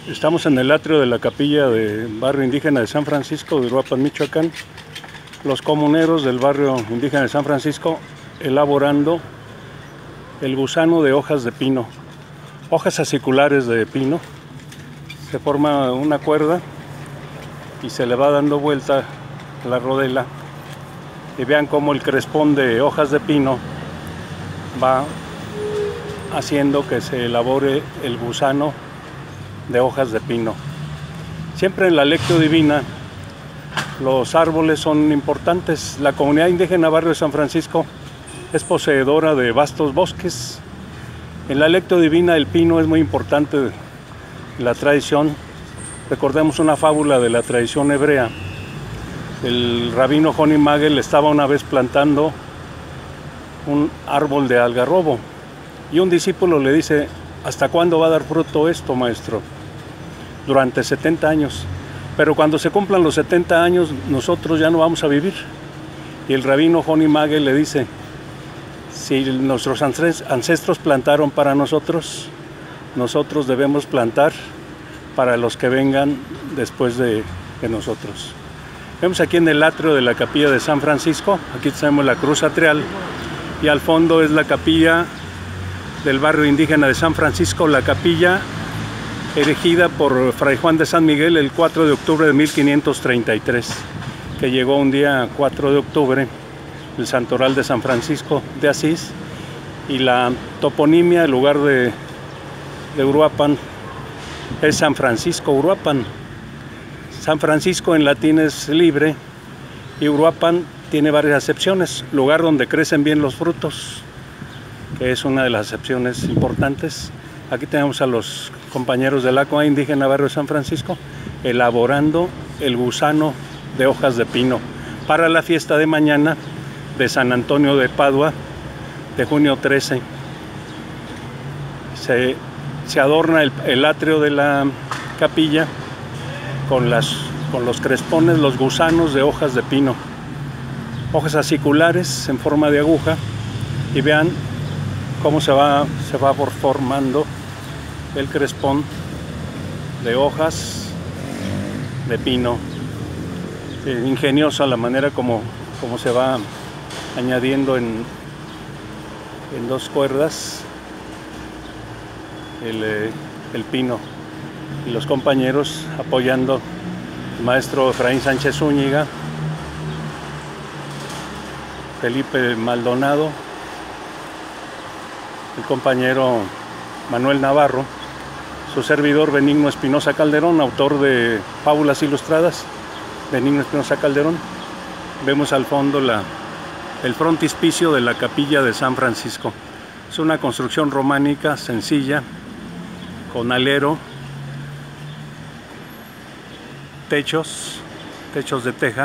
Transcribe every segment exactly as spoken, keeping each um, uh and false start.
Estamos en el atrio de la capilla del barrio indígena de San Francisco de Uruapan, Michoacán. Los comuneros del barrio indígena de San Francisco elaborando el gusano de hojas de pino, hojas aciculares de pino. Se forma una cuerda y se le va dando vuelta la rodela, y vean cómo el crespón de hojas de pino va haciendo que se elabore el gusano de hojas de pino. Siempre en la Lectio Divina los árboles son importantes. La comunidad indígena Barrio de San Francisco es poseedora de vastos bosques. En la Lectio Divina el pino es muy importante en la tradición. Recordemos una fábula de la tradición hebrea. El rabino Joni Magel estaba una vez plantando un árbol de algarrobo y un discípulo le dice: ¿hasta cuándo va a dar fruto esto, maestro? Durante setenta años. Pero cuando se cumplan los setenta años, nosotros ya no vamos a vivir. Y el rabino Joni Magel le dice: si nuestros ancestros plantaron para nosotros, nosotros debemos plantar para los que vengan después de, de nosotros. Vemos aquí en el atrio de la capilla de San Francisco, aquí tenemos la cruz atrial, y al fondo es la capilla del barrio indígena de San Francisco, la capilla erigida por Fray Juan de San Miguel el cuatro de octubre de mil quinientos treinta y tres, que llegó un día cuatro de octubre, el santoral de San Francisco de Asís, y la toponimia, el lugar de, de Uruapan, es San Francisco Uruapan. San Francisco en latín es libre, y Uruapan tiene varias acepciones: lugar donde crecen bien los frutos, que es una de las acepciones importantes. Aquí tenemos a los compañeros del A C O A indígena Barrio de San Francisco elaborando el gusano de hojas de pino para la fiesta de mañana de San Antonio de Padua, de junio trece. Se, se adorna el, el atrio de la capilla con, las, con los crespones, los gusanos de hojas de pino, hojas aciculares en forma de aguja, y vean cómo se va, se va formando el crespón de hojas de pino. Eh, ingeniosa la manera como, como se va añadiendo en, en dos cuerdas el, eh, el pino, y los compañeros apoyando, el maestro Efraín Sánchez Zúñiga, Felipe Maldonado, el compañero Manuel Navarro, su servidor Benigno Espinosa Calderón, autor de Fábulas Ilustradas, Benigno Espinosa Calderón. Vemos al fondo la, el frontispicio de la capilla de San Francisco. Es una construcción románica sencilla, con alero, techos, techos de teja,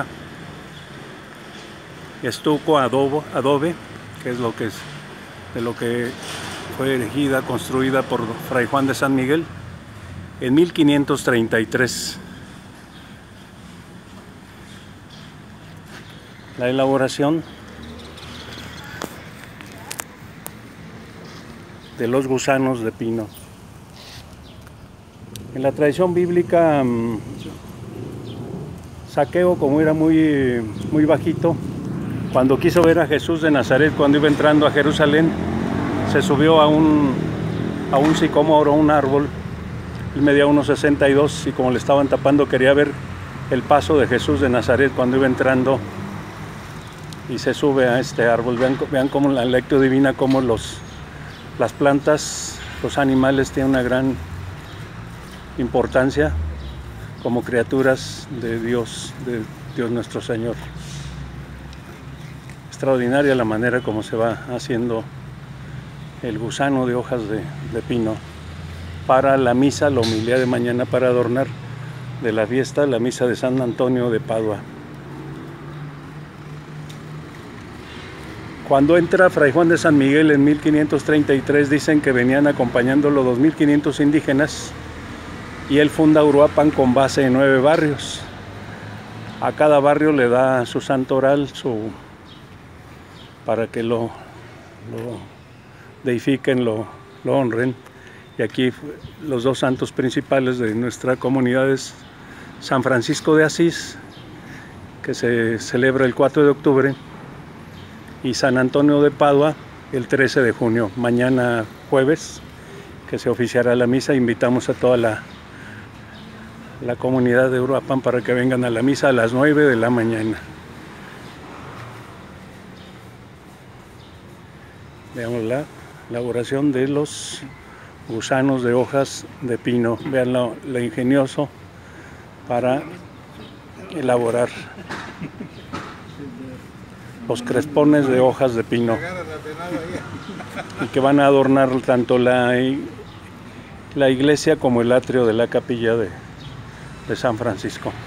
estuco, adobo, adobe, que es lo que es de lo que fue erigida, construida por Fray Juan de San Miguel en mil quinientos treinta y tres. La elaboración de los gusanos de pino. En la tradición bíblica, Zaqueo, como era muy, muy bajito, cuando quiso ver a Jesús de Nazaret, cuando iba entrando a Jerusalén, se subió a un, a un sicómoro, un árbol. Él medía uno sesenta y dos, y como le estaban tapando, quería ver el paso de Jesús de Nazaret cuando iba entrando, y se sube a este árbol. Vean, vean cómo la Lectio Divina, cómo los, las plantas, los animales tienen una gran importancia como criaturas de Dios, de Dios nuestro Señor. Extraordinaria la manera como se va haciendo el gusano de hojas de, de pino para la misa, la homilía de mañana, para adornar de la fiesta, la misa de San Antonio de Padua. Cuando entra Fray Juan de San Miguel en mil quinientos treinta y tres, dicen que venían acompañándolo dos mil quinientos indígenas, y él funda Uruapan con base en nueve barrios. A cada barrio le da su santoral, su, para que lo, lo deifiquen, lo, lo honren. Y aquí los dos santos principales de nuestra comunidad es San Francisco de Asís, que se celebra el cuatro de octubre, y San Antonio de Padua el trece de junio, mañana jueves, que se oficiará la misa. Invitamos a toda la, la comunidad de Uruapan para que vengan a la misa a las nueve de la mañana. Veamos la elaboración de los gusanos de hojas de pino. Vean lo, lo ingenioso para elaborar los crespones de hojas de pino, y que van a adornar tanto la, la iglesia como el atrio de la capilla de, de San Francisco.